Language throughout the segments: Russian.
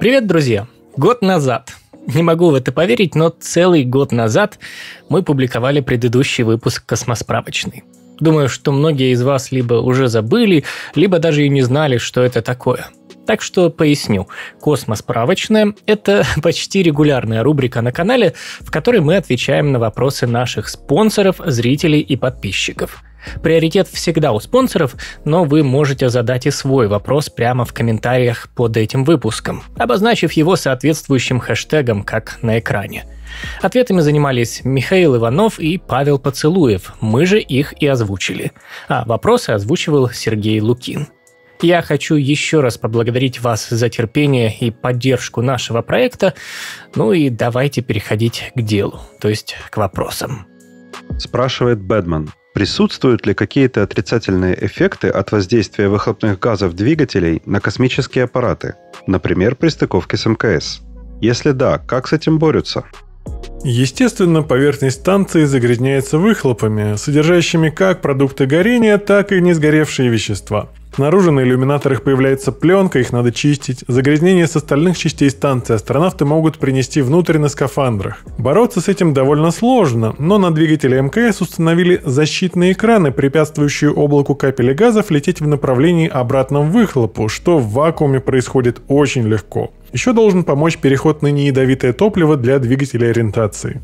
Привет, друзья! Год назад, не могу в это поверить, но целый год назад мы публиковали предыдущий выпуск «Космосправочный». Думаю, что многие из вас либо уже забыли, либо даже и не знали, что это такое. Так что поясню. «Космосправочная» — это почти регулярная рубрика на канале, в которой мы отвечаем на вопросы наших спонсоров, зрителей и подписчиков. Приоритет всегда у спонсоров, но вы можете задать и свой вопрос прямо в комментариях под этим выпуском, обозначив его соответствующим хэштегом, как на экране. Ответами занимались Михаил Иванов и Павел Поцелуев, мы же их и озвучили. А вопросы озвучивал Сергей Лукин. Я хочу еще раз поблагодарить вас за терпение и поддержку нашего проекта, ну и давайте переходить к делу, то есть к вопросам. Спрашивает Бэдман. Присутствуют ли какие-то отрицательные эффекты от воздействия выхлопных газов двигателей на космические аппараты, например, при стыковке с МКС? Если да, как с этим борются? Естественно, поверхность станции загрязняется выхлопами, содержащими как продукты горения, так и несгоревшие вещества. Снаружи на иллюминаторах появляется пленка, их надо чистить. Загрязнение с остальных частей станции астронавты могут принести внутрь на скафандрах. Бороться с этим довольно сложно, но на двигателе МКС установили защитные экраны, препятствующие облаку капелей газов лететь в направлении обратном выхлопу, что в вакууме происходит очень легко. Еще должен помочь переход на неядовитое топливо для двигателя ориентации.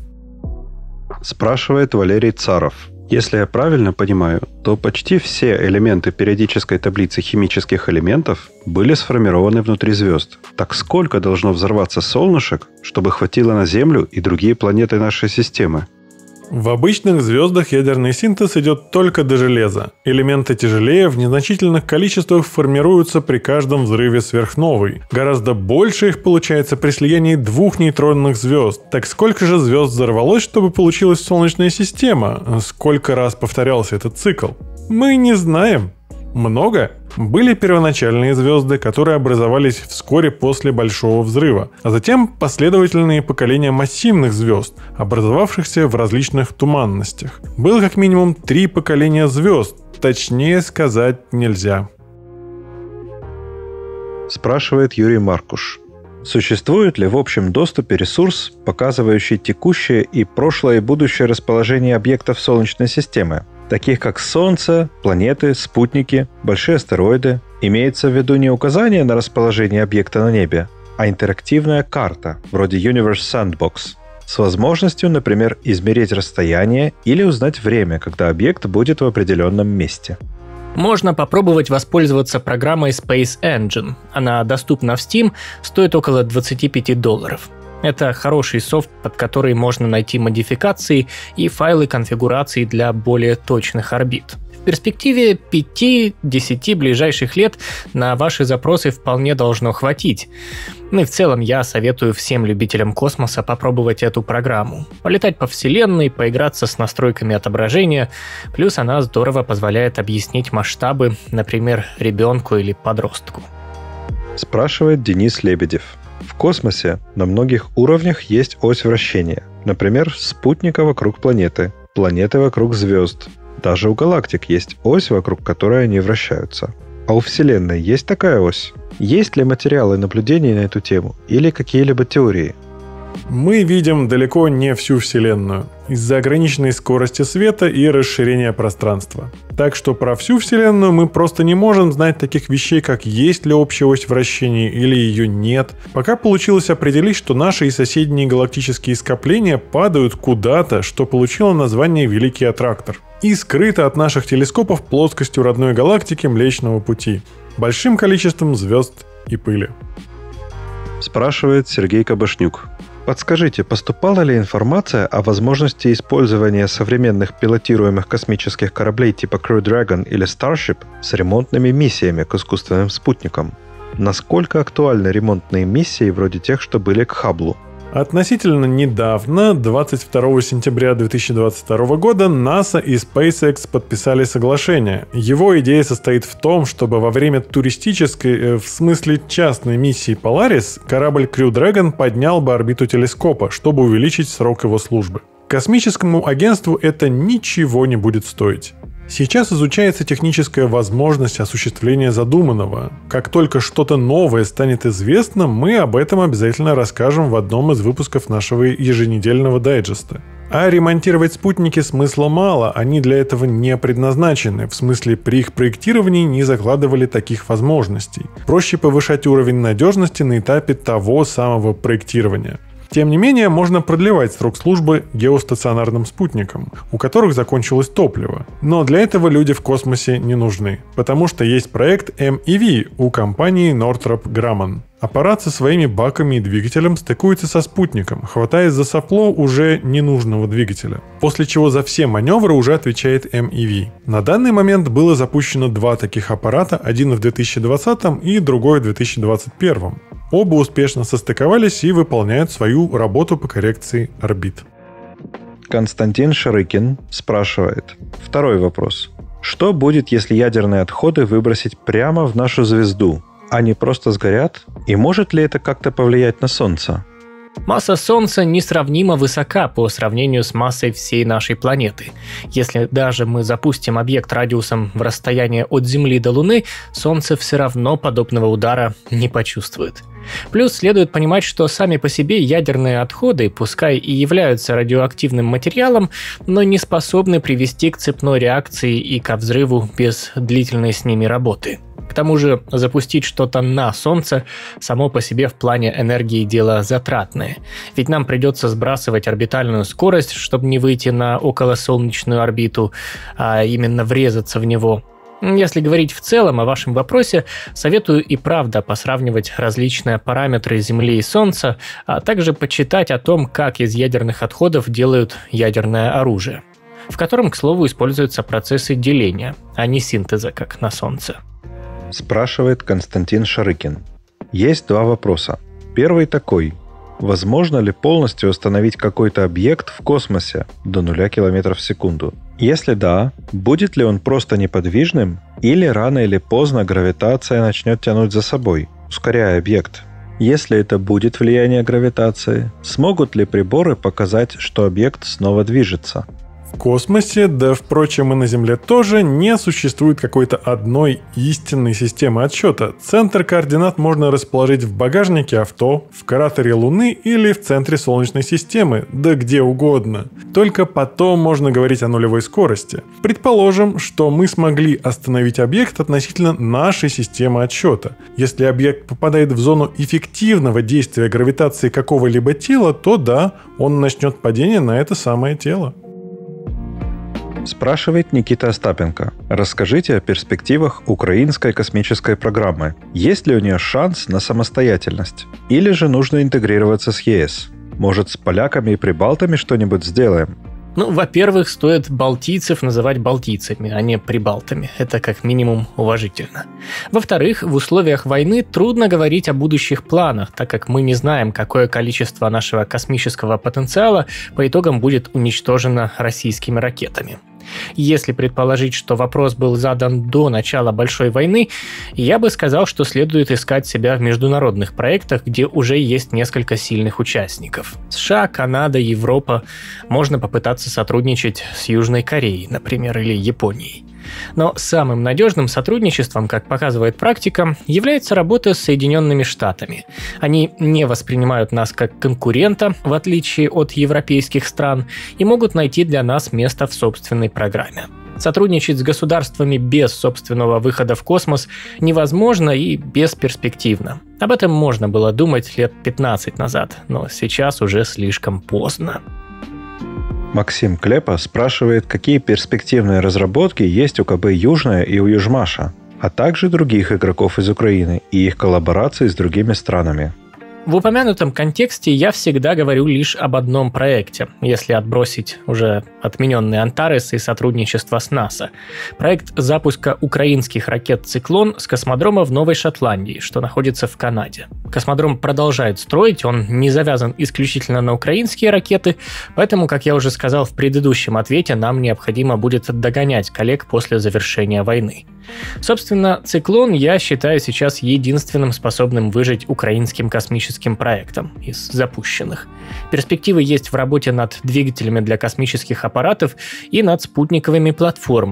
Спрашивает Валерий Царов. Если я правильно понимаю, то почти все элементы периодической таблицы химических элементов были сформированы внутри звезд. Так сколько должно взорваться солнышек, чтобы хватило на Землю и другие планеты нашей системы? В обычных звездах ядерный синтез идет только до железа. Элементы тяжелее в незначительных количествах формируются при каждом взрыве сверхновой. Гораздо больше их получается при слиянии двух нейтронных звезд. Так сколько же звезд взорвалось, чтобы получилась Солнечная система? Сколько раз повторялся этот цикл? Мы не знаем. Много? Были первоначальные звезды, которые образовались вскоре после Большого взрыва, а затем последовательные поколения массивных звезд, образовавшихся в различных туманностях. Было как минимум 3 поколения звезд, точнее сказать нельзя. Спрашивает Юрий Маркуш. Существует ли в общем доступе ресурс, показывающий текущее и прошлое и будущее расположение объектов Солнечной системы, таких как Солнце, планеты, спутники, большие астероиды? Имеется в виду не указание на расположение объекта на небе, а интерактивная карта, вроде Universe Sandbox, с возможностью, например, измерить расстояние или узнать время, когда объект будет в определенном месте. Можно попробовать воспользоваться программой Space Engine. Она доступна в Steam, стоит около $25. Это хороший софт, под который можно найти модификации и файлы конфигурации для более точных орбит. В перспективе 5-10 ближайших лет на ваши запросы вполне должно хватить. Ну и в целом я советую всем любителям космоса попробовать эту программу. Полетать по Вселенной, поиграться с настройками отображения, плюс она здорово позволяет объяснить масштабы, например, ребенку или подростку. Спрашивает Денис Лебедев. В космосе на многих уровнях есть ось вращения. Например, спутника вокруг планеты, планеты вокруг звезд. Даже у галактик есть ось, вокруг которой они вращаются. А у Вселенной есть такая ось? Есть ли материалы наблюдений на эту тему или какие-либо теории? Мы видим далеко не всю Вселенную из-за ограниченной скорости света и расширения пространства. Так что про всю Вселенную мы просто не можем знать таких вещей, как есть ли общая ось вращения или ее нет. Пока получилось определить, что наши и соседние галактические скопления падают куда-то, что получило название Великий Аттрактор. И скрыто от наших телескопов плоскостью родной галактики Млечного Пути, большим количеством звезд и пыли. Спрашивает Сергей Кабашнюк. Подскажите, поступала ли информация о возможности использования современных пилотируемых космических кораблей типа Crew Dragon или Starship с ремонтными миссиями к искусственным спутникам? Насколько актуальны ремонтные миссии вроде тех, что были к Хабблу? Относительно недавно, 22 сентября 2022 года, НАСА и SpaceX подписали соглашение. Его идея состоит в том, чтобы во время туристической, в смысле частной миссии Polaris, корабль Crew Dragon поднял бы орбиту телескопа, чтобы увеличить срок его службы. Космическому агентству это ничего не будет стоить. Сейчас изучается техническая возможность осуществления задуманного. Как только что-то новое станет известно, мы об этом обязательно расскажем в одном из выпусков нашего еженедельного дайджеста. А ремонтировать спутники смысла мало, они для этого не предназначены, в смысле при их проектировании не закладывали таких возможностей. Проще повышать уровень надежности на этапе того самого проектирования. Тем не менее, можно продлевать срок службы геостационарным спутникам, у которых закончилось топливо. Но для этого люди в космосе не нужны, потому что есть проект MEV у компании Northrop Grumman. Аппарат со своими баками и двигателем стыкуется со спутником, хватаясь за сопло уже ненужного двигателя. После чего за все маневры уже отвечает MEV. На данный момент было запущено 2 таких аппарата, один в 2020 и другой в 2021. Оба успешно состыковались и выполняют свою работу по коррекции орбит. Константин Шарыкин спрашивает. Второй вопрос. Что будет, если ядерные отходы выбросить прямо в нашу звезду? Они просто сгорят? И может ли это как-то повлиять на Солнце? Масса Солнца несравнимо высока по сравнению с массой всей нашей планеты. Если даже мы запустим объект радиусом в расстояние от Земли до Луны, Солнце все равно подобного удара не почувствует. Плюс следует понимать, что сами по себе ядерные отходы, пускай и являются радиоактивным материалом, но не способны привести к цепной реакции и ко взрыву без длительной с ними работы. К тому же запустить что-то на Солнце само по себе в плане энергии дело затратное. Ведь нам придется сбрасывать орбитальную скорость, чтобы не выйти на околосолнечную орбиту, а именно врезаться в него. Если говорить в целом о вашем вопросе, советую и правда посравнивать различные параметры Земли и Солнца, а также почитать о том, как из ядерных отходов делают ядерное оружие, в котором, к слову, используются процессы деления, а не синтеза, как на Солнце. Спрашивает Константин Шарыкин. Есть 2 вопроса. Первый такой. Возможно ли полностью остановить какой-то объект в космосе до 0 км в секунду? Если да, будет ли он просто неподвижным, или рано или поздно гравитация начнет тянуть за собой, ускоряя объект? Если это будет влияние гравитации, смогут ли приборы показать, что объект снова движется? В космосе, да, впрочем, и на Земле тоже, не существует какой-то одной истинной системы отсчета. Центр координат можно расположить в багажнике авто, в кратере Луны или в центре Солнечной системы, да где угодно. Только потом можно говорить о нулевой скорости. Предположим, что мы смогли остановить объект относительно нашей системы отсчета. Если объект попадает в зону эффективного действия гравитации какого-либо тела, то да, он начнет падение на это самое тело. Спрашивает Никита Остапенко. Расскажите о перспективах украинской космической программы. Есть ли у нее шанс на самостоятельность? Или же нужно интегрироваться с ЕС? Может, с поляками и прибалтами что-нибудь сделаем? Во-первых, стоит балтийцев называть балтийцами, а не прибалтами. Это как минимум уважительно. Во-вторых, в условиях войны трудно говорить о будущих планах, так как мы не знаем, какое количество нашего космического потенциала по итогам будет уничтожено российскими ракетами. Если предположить, что вопрос был задан до начала Большой войны, я бы сказал, что следует искать себя в международных проектах, где уже есть несколько сильных участников. США, Канада, Европа. Можно попытаться сотрудничать с Южной Кореей, например, или Японией. Но самым надежным сотрудничеством, как показывает практика, является работа с Соединенными Штатами. Они не воспринимают нас как конкурента, в отличие от европейских стран, и могут найти для нас место в собственной программе. Сотрудничать с государствами без собственного выхода в космос невозможно и бесперспективно. Об этом можно было думать лет 15 назад, но сейчас уже слишком поздно. Максим Клепа спрашивает, какие перспективные разработки есть у КБ «Южная» и у «Южмаша», а также других игроков из Украины и их коллабораций с другими странами. В упомянутом контексте я всегда говорю лишь об одном проекте, если отбросить уже отмененные Антарес и сотрудничество с НАСА. Проект запуска украинских ракет «Циклон» с космодрома в Новой Шотландии, что находится в Канаде. Космодром продолжает строить, он не завязан исключительно на украинские ракеты, поэтому, как я уже сказал в предыдущем ответе, нам необходимо будет догонять коллег после завершения войны. Собственно, «Циклон» я считаю сейчас единственным способным выжить украинским космическим проектом из запущенных. Перспективы есть в работе над двигателями для космических аппаратов и над спутниковыми платформами.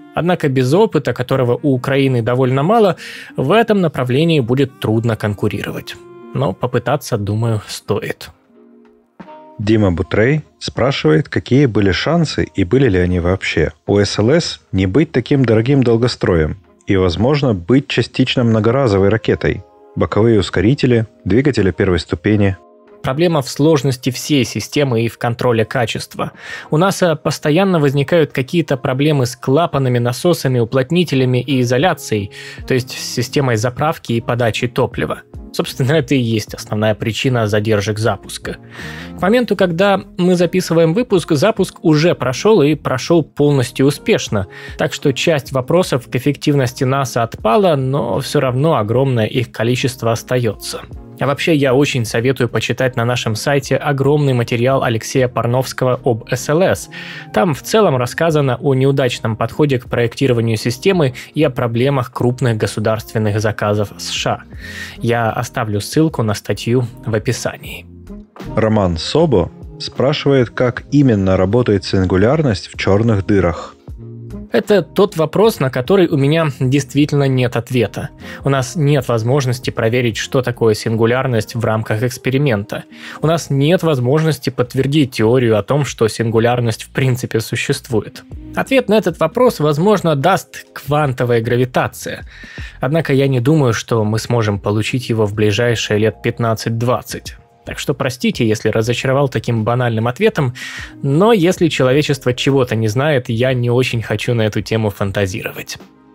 Однако без опыта, которого у Украины довольно мало, в этом направлении будет трудно конкурировать. Но попытаться, думаю, стоит. Дима Бутрей спрашивает, какие были шансы и были ли они вообще у СЛС не быть таким дорогим долгостроем и, возможно, быть частично многоразовой ракетой. Боковые ускорители, двигатели первой ступени. Проблема в сложности всей системы и в контроле качества. У НАСА постоянно возникают какие-то проблемы с клапанами, насосами, уплотнителями и изоляцией, то есть с системой заправки и подачи топлива. Собственно, это и есть основная причина задержек запуска. К моменту, когда мы записываем выпуск, запуск уже прошел и прошел полностью успешно, так что часть вопросов к эффективности НАСА отпала, но все равно огромное их количество остается. А вообще, я очень советую почитать на нашем сайте огромный материал Алексея Парновского об СЛС. Там в целом рассказано о неудачном подходе к проектированию системы и о проблемах крупных государственных заказов США. Я оставлю ссылку на статью в описании. Роман Собо спрашивает, как именно работает сингулярность в черных дырах. Это тот вопрос, на который у меня действительно нет ответа. У нас нет возможности проверить, что такое сингулярность в рамках эксперимента. У нас нет возможности подтвердить теорию о том, что сингулярность в принципе существует. Ответ на этот вопрос, возможно, даст квантовая гравитация. Однако я не думаю, что мы сможем получить его в ближайшие лет 15-20. Так что простите, если разочаровал таким банальным ответом, но если человечество чего-то не знает, я не очень хочу на эту тему фантазировать.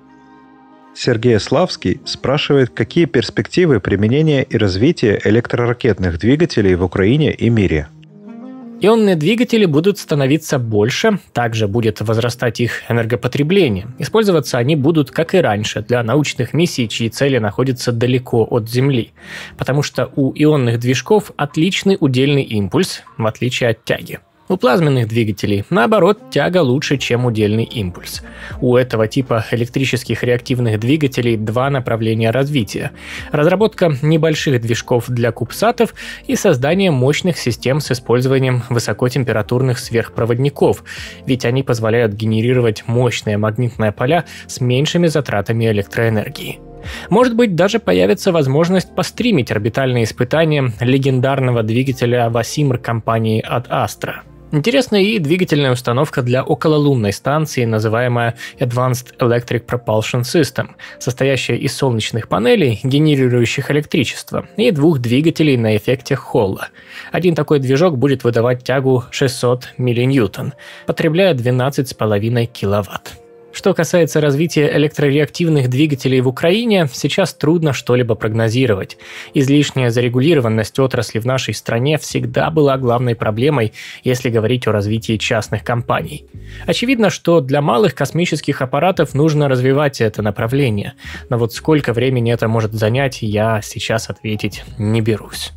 Сергей Славский спрашивает, какие перспективы применения и развития электроракетных двигателей в Украине и мире. Ионные двигатели будут становиться больше, также будет возрастать их энергопотребление. Использоваться они будут, как и раньше, для научных миссий, чьи цели находятся далеко от Земли. Потому что у ионных движков отличный удельный импульс, в отличие от тяги. У плазменных двигателей, наоборот, тяга лучше, чем удельный импульс. У этого типа электрических реактивных двигателей два направления развития. Разработка небольших движков для кубсатов и создание мощных систем с использованием высокотемпературных сверхпроводников, ведь они позволяют генерировать мощные магнитные поля с меньшими затратами электроэнергии. Может быть, даже появится возможность постримить орбитальные испытания легендарного двигателя Васимр компании от Astra. Интересна и двигательная установка для окололунной станции, называемая Advanced Electric Propulsion System, состоящая из солнечных панелей, генерирующих электричество, и двух двигателей на эффекте Холла. Один такой движок будет выдавать тягу 600 миллиньютон, потребляя 12,5 киловатт. Что касается развития электрореактивных двигателей в Украине, сейчас трудно что-либо прогнозировать. Излишняя зарегулированность отрасли в нашей стране всегда была главной проблемой, если говорить о развитии частных компаний. Очевидно, что для малых космических аппаратов нужно развивать это направление, но вот сколько времени это может занять, я сейчас ответить не берусь.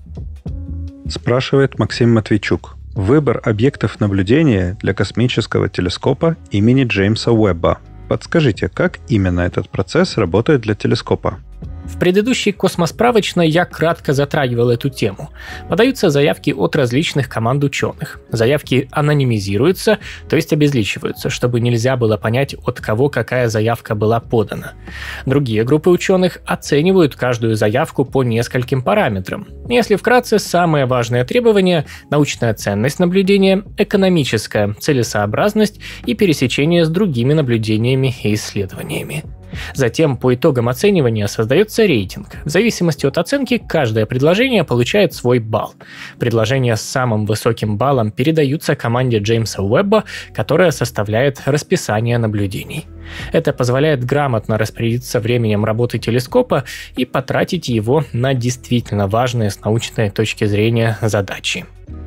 Спрашивает Максим Матвейчук. Выбор объектов наблюдения для космического телескопа имени Джеймса Уэбба. Подскажите, как именно этот процесс работает для телескопа? В предыдущей космосправочной я кратко затрагивал эту тему. Подаются заявки от различных команд ученых. Заявки анонимизируются, то есть обезличиваются, чтобы нельзя было понять, от кого какая заявка была подана. Другие группы ученых оценивают каждую заявку по нескольким параметрам. Если вкратце, самые важные требования – научная ценность наблюдения, экономическая целесообразность и пересечение с другими наблюдениями и исследованиями. Затем по итогам оценивания создается рейтинг. В зависимости от оценки каждое предложение получает свой балл. Предложения с самым высоким баллом передаются команде Джеймса Уэбба, которая составляет расписание наблюдений. Это позволяет грамотно распорядиться временем работы телескопа и потратить его на действительно важные с научной точки зрения задачи.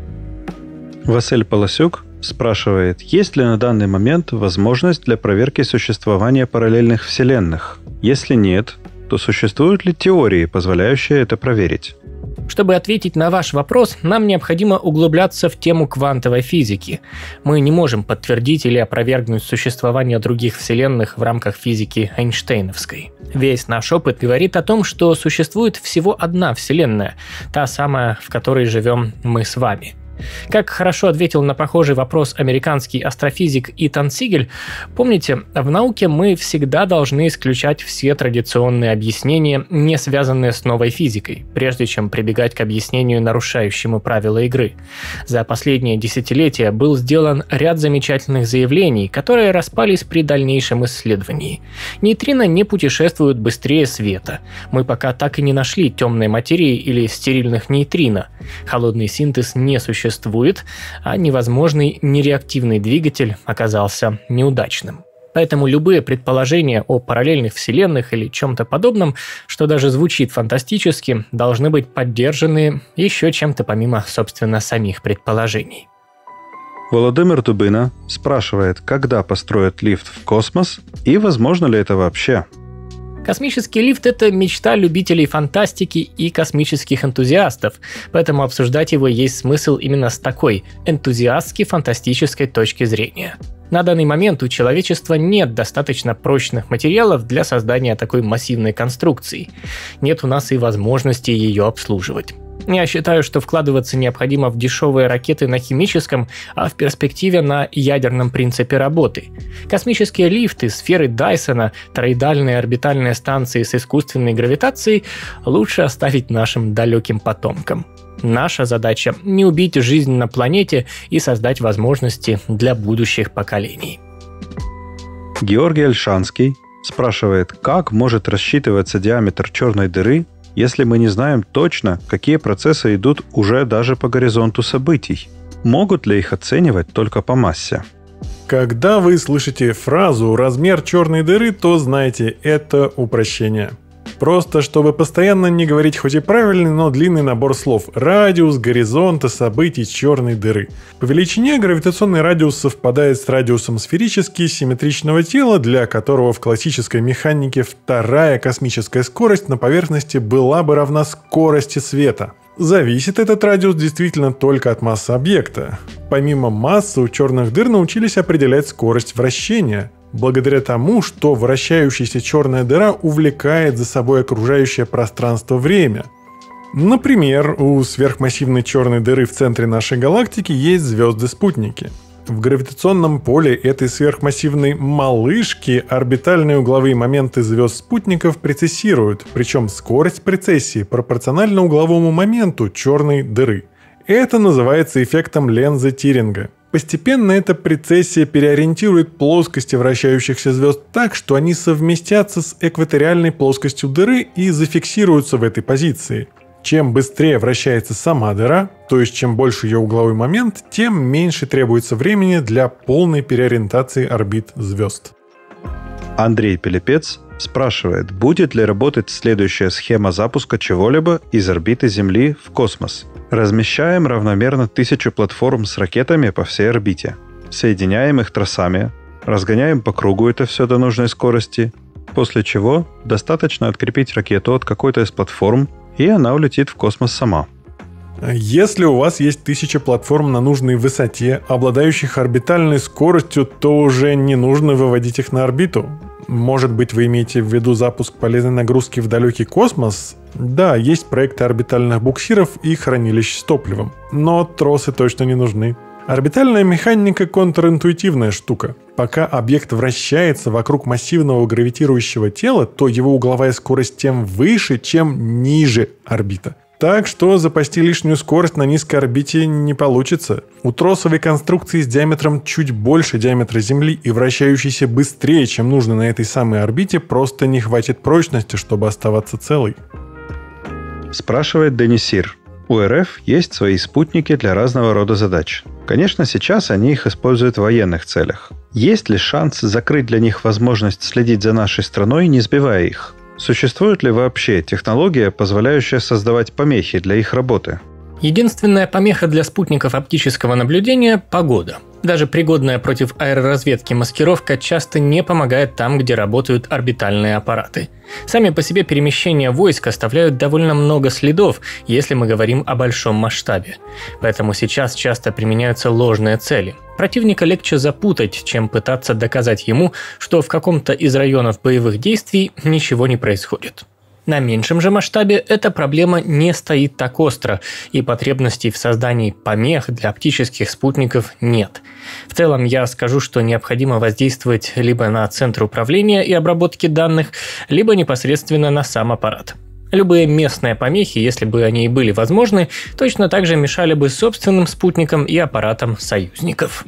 Василь Полосюк спрашивает, есть ли на данный момент возможность для проверки существования параллельных вселенных? Если нет, то существуют ли теории, позволяющие это проверить? Чтобы ответить на ваш вопрос, нам необходимо углубляться в тему квантовой физики. Мы не можем подтвердить или опровергнуть существование других вселенных в рамках физики Эйнштейновской. Весь наш опыт говорит о том, что существует всего одна вселенная, та самая, в которой живем мы с вами. Как хорошо ответил на похожий вопрос американский астрофизик Итан Сигель, помните, в науке мы всегда должны исключать все традиционные объяснения, не связанные с новой физикой, прежде чем прибегать к объяснению, нарушающему правила игры. За последние десятилетия был сделан ряд замечательных заявлений, которые распались при дальнейшем исследовании. Нейтрино не путешествуют быстрее света. Мы пока так и не нашли темной материи или стерильных нейтрино. Холодный синтез не существует, а невозможный нереактивный двигатель оказался неудачным. Поэтому любые предположения о параллельных вселенных или чем-то подобном, что даже звучит фантастически, должны быть поддержаны еще чем-то помимо, собственно, самих предположений. Володимир Дубина спрашивает, когда построят лифт в космос и возможно ли это вообще? Космический лифт – это мечта любителей фантастики и космических энтузиастов, поэтому обсуждать его есть смысл именно с такой энтузиастски-фантастической точки зрения. На данный момент у человечества нет достаточно прочных материалов для создания такой массивной конструкции. Нет у нас и возможности ее обслуживать. Я считаю, что вкладываться необходимо в дешевые ракеты на химическом, а в перспективе на ядерном принципе работы. Космические лифты, сферы Дайсона, тороидальные орбитальные станции с искусственной гравитацией лучше оставить нашим далеким потомкам. Наша задача – не убить жизнь на планете и создать возможности для будущих поколений. Георгий Альшанский спрашивает, как может рассчитываться диаметр черной дыры, если мы не знаем точно, какие процессы идут уже даже по горизонту событий? Могут ли их оценивать только по массе? Когда вы слышите фразу «размер черной дыры», то знайте, это упрощение. Просто чтобы постоянно не говорить хоть и правильный, но длинный набор слов. Радиус горизонта событий черной дыры. По величине гравитационный радиус совпадает с радиусом сферически симметричного тела, для которого в классической механике вторая космическая скорость на поверхности была бы равна скорости света. Зависит этот радиус действительно только от массы объекта. Помимо массы, у черных дыр научились определять скорость вращения, благодаря тому, что вращающаяся черная дыра увлекает за собой окружающее пространство-время. Например, у сверхмассивной черной дыры в центре нашей галактики есть звезды-спутники. В гравитационном поле этой сверхмассивной малышки орбитальные угловые моменты звезд-спутников прецессируют, причем скорость прецессии пропорциональна угловому моменту черной дыры. Это называется эффектом Ленза-Тиринга. Постепенно эта прецессия переориентирует плоскости вращающихся звезд так, что они совместятся с экваториальной плоскостью дыры и зафиксируются в этой позиции. Чем быстрее вращается сама дыра, то есть чем больше ее угловой момент, тем меньше требуется времени для полной переориентации орбит звезд. Андрей Пелепец спрашивает, будет ли работать следующая схема запуска чего-либо из орбиты Земли в космос. Размещаем равномерно 1000 платформ с ракетами по всей орбите. Соединяем их тросами, разгоняем по кругу это все до нужной скорости, после чего достаточно открепить ракету от какой-то из платформ, и она улетит в космос сама. Если у вас есть 1000 платформ на нужной высоте, обладающих орбитальной скоростью, то уже не нужно выводить их на орбиту. Может быть, вы имеете в виду запуск полезной нагрузки в далекий космос? Да, есть проекты орбитальных буксиров и хранилищ с топливом. Но тросы точно не нужны. Орбитальная механика контринтуитивная штука. Пока объект вращается вокруг массивного гравитирующего тела, то его угловая скорость тем выше, чем ниже орбита. Так что запасти лишнюю скорость на низкой орбите не получится. У тросовой конструкции с диаметром чуть больше диаметра Земли и вращающейся быстрее, чем нужно на этой самой орбите, просто не хватит прочности, чтобы оставаться целой. Спрашивает Денисир. У РФ есть свои спутники для разного рода задач. Конечно, сейчас они их используют в военных целях. Есть ли шанс закрыть для них возможность следить за нашей страной, не сбивая их? Существует ли вообще технология, позволяющая создавать помехи для их работы? Единственная помеха для спутников оптического наблюдения – погода. Даже пригодная против аэроразведки маскировка часто не помогает там, где работают орбитальные аппараты. Сами по себе перемещения войск оставляют довольно много следов, если мы говорим о большом масштабе. Поэтому сейчас часто применяются ложные цели. Противника легче запутать, чем пытаться доказать ему, что в каком-то из районов боевых действий ничего не происходит. На меньшем же масштабе эта проблема не стоит так остро, и потребностей в создании помех для оптических спутников нет. В целом я скажу, что необходимо воздействовать либо на центр управления и обработки данных, либо непосредственно на сам аппарат. Любые местные помехи, если бы они и были возможны, точно так же мешали бы собственным спутникам и аппаратам союзников.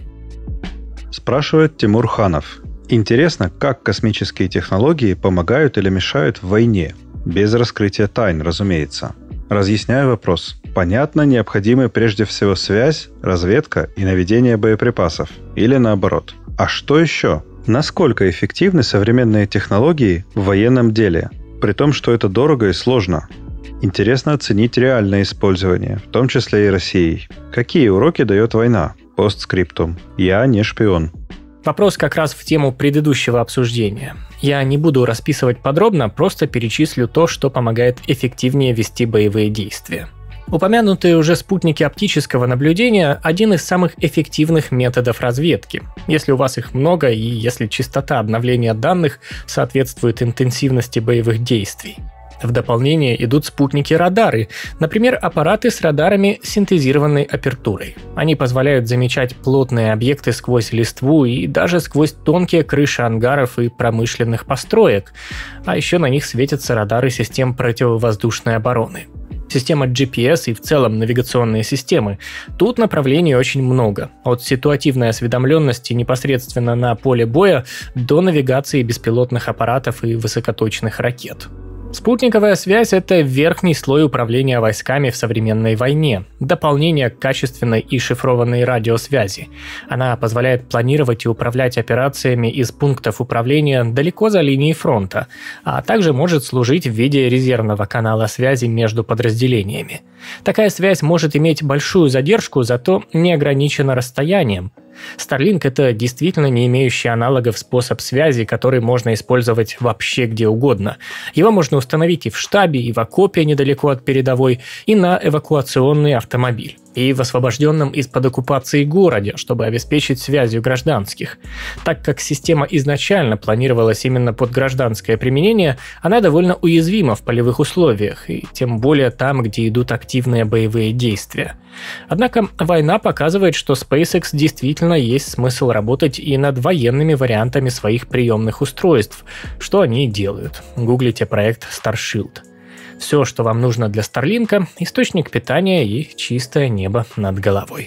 Спрашивает Тимур Ханов. Интересно, как космические технологии помогают или мешают в войне? Без раскрытия тайн, разумеется. Разъясняю вопрос. Понятно, необходимы прежде всего связь, разведка и наведение боеприпасов. Или наоборот. А что еще? Насколько эффективны современные технологии в военном деле? При том, что это дорого и сложно. Интересно оценить реальное использование, в том числе и Россией. Какие уроки дает война? Постскриптум. Я не шпион. Вопрос как раз в тему предыдущего обсуждения. Я не буду расписывать подробно, просто перечислю то, что помогает эффективнее вести боевые действия. Упомянутые уже спутники оптического наблюдения – один из самых эффективных методов разведки. Если у вас их много и если частота обновления данных соответствует интенсивности боевых действий. В дополнение идут спутники-радары, например, аппараты с радарами синтезированной апертурой. Они позволяют замечать плотные объекты сквозь листву и даже сквозь тонкие крыши ангаров и промышленных построек, а еще на них светятся радары систем противовоздушной обороны. Система GPS и в целом навигационные системы. Тут направлений очень много. От ситуативной осведомленности непосредственно на поле боя до навигации беспилотных аппаратов и высокоточных ракет. Спутниковая связь – это верхний слой управления войсками в современной войне, дополнение к качественной и шифрованной радиосвязи. Она позволяет планировать и управлять операциями из пунктов управления далеко за линией фронта, а также может служить в виде резервного канала связи между подразделениями. Такая связь может иметь большую задержку, зато не ограничена расстоянием. Starlink – это действительно не имеющий аналогов способ связи, который можно использовать вообще где угодно. Его можно установить и в штабе, и в окопе недалеко от передовой, и на эвакуационный автомобиль, и в освобожденном из-под оккупации городе, чтобы обеспечить связью гражданских. Так как система изначально планировалась именно под гражданское применение, она довольно уязвима в полевых условиях, и тем более там, где идут активные боевые действия. Однако война показывает, что SpaceX действительно есть смысл работать и над военными вариантами своих приемных устройств, что они и делают. Гуглите проект Starshield. Все, что вам нужно для Старлинка – источник питания и чистое небо над головой.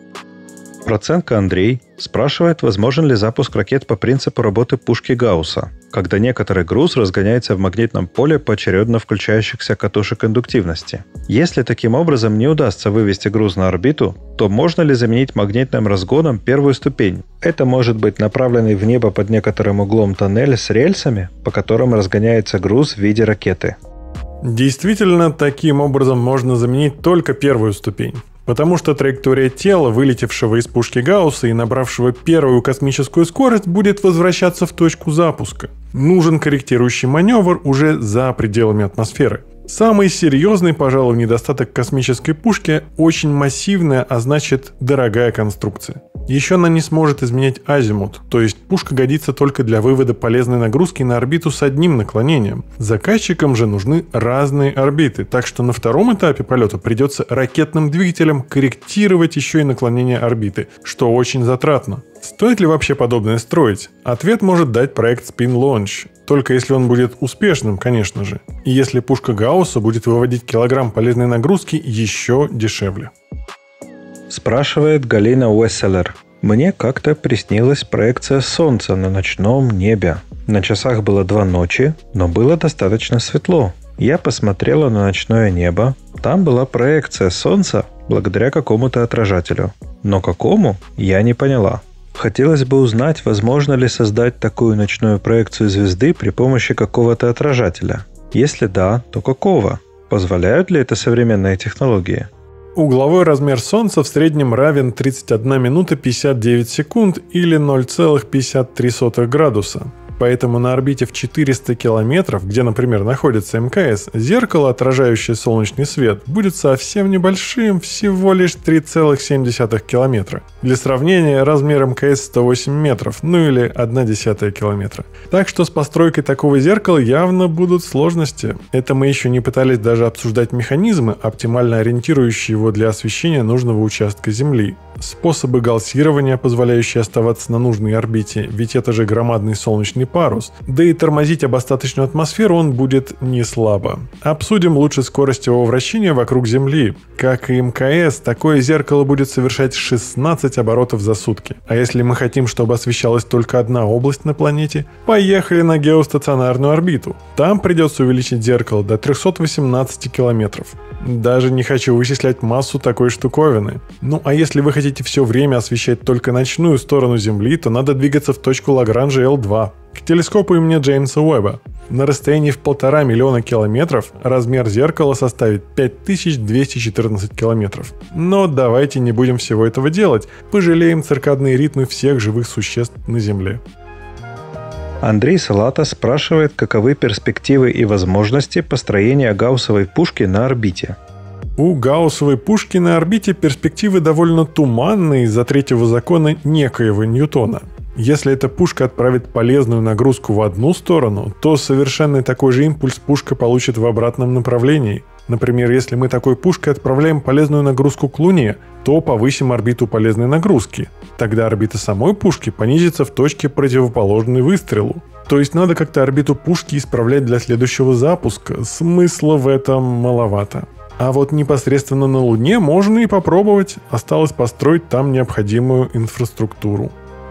Проценко Андрей спрашивает, возможен ли запуск ракет по принципу работы пушки Гаусса, когда некоторый груз разгоняется в магнитном поле поочередно включающихся катушек индуктивности. Если таким образом не удастся вывести груз на орбиту, то можно ли заменить магнитным разгоном первую ступень? Это может быть направленный в небо под некоторым углом тоннель с рельсами, по которым разгоняется груз в виде ракеты. Действительно, таким образом можно заменить только первую ступень. Потому что траектория тела, вылетевшего из пушки Гаусса и набравшего первую космическую скорость, будет возвращаться в точку запуска. Нужен корректирующий маневр уже за пределами атмосферы. Самый серьезный, пожалуй, недостаток космической пушки – очень массивная, а значит дорогая конструкция. Еще она не сможет изменять азимут, то есть пушка годится только для вывода полезной нагрузки на орбиту с одним наклонением. Заказчикам же нужны разные орбиты, так что на втором этапе полета придется ракетным двигателям корректировать еще и наклонение орбиты, что очень затратно. Стоит ли вообще подобное строить? Ответ может дать проект Spin Launch, только если он будет успешным, конечно же. И если пушка Гаусса будет выводить килограмм полезной нагрузки еще дешевле. Спрашивает Галина Уэсселер. Мне как-то приснилась проекция Солнца на ночном небе. На часах было 2 ночи, но было достаточно светло. Я посмотрела на ночное небо. Там была проекция Солнца благодаря какому-то отражателю. Но какому, я не поняла. Хотелось бы узнать, возможно ли создать такую ночную проекцию звезды при помощи какого-то отражателя. Если да, то какого? Позволяют ли это современные технологии? Угловой размер Солнца в среднем равен 31 минута 59 секунд или 0,53 градуса. Поэтому на орбите в 400 километров, где, например, находится МКС, зеркало, отражающее солнечный свет, будет совсем небольшим, всего лишь 3,7 километра. Для сравнения, размер МКС 108 метров, ну или 0,1 километра. Так что с постройкой такого зеркала явно будут сложности. Это мы еще не пытались даже обсуждать механизмы, оптимально ориентирующие его для освещения нужного участка Земли. Способы галсирования, позволяющие оставаться на нужной орбите, ведь это же громадный солнечный парус. Да и тормозить об остаточную атмосферу он будет не слабо. Обсудим лучше скорость его вращения вокруг Земли. Как и МКС, такое зеркало будет совершать 16 оборотов за сутки. А если мы хотим, чтобы освещалась только одна область на планете, поехали на геостационарную орбиту. Там придется увеличить зеркало до 318 километров. Даже не хочу вычислять массу такой штуковины. Ну а если вы хотите все время освещать только ночную сторону Земли, то надо двигаться в точку Лагранжа L2, к телескопу имени Джеймса Уэбба. На расстоянии в 1,5 миллиона километров размер зеркала составит 5214 километров. Но давайте не будем всего этого делать, пожалеем циркадные ритмы всех живых существ на Земле. Андрей Салата спрашивает, каковы перспективы и возможности построения гауссовой пушки на орбите. У гауссовой пушки на орбите перспективы довольно туманные из-за третьего закона некоего Ньютона. Если эта пушка отправит полезную нагрузку в одну сторону, то совершенно такой же импульс пушка получит в обратном направлении. Например, если мы такой пушкой отправляем полезную нагрузку к Луне, то повысим орбиту полезной нагрузки. Тогда орбита самой пушки понизится в точке, противоположной выстрелу. То есть надо как-то орбиту пушки исправлять для следующего запуска. Смысла в этом маловато. А вот непосредственно на Луне можно и попробовать. Осталось построить там необходимую инфраструктуру.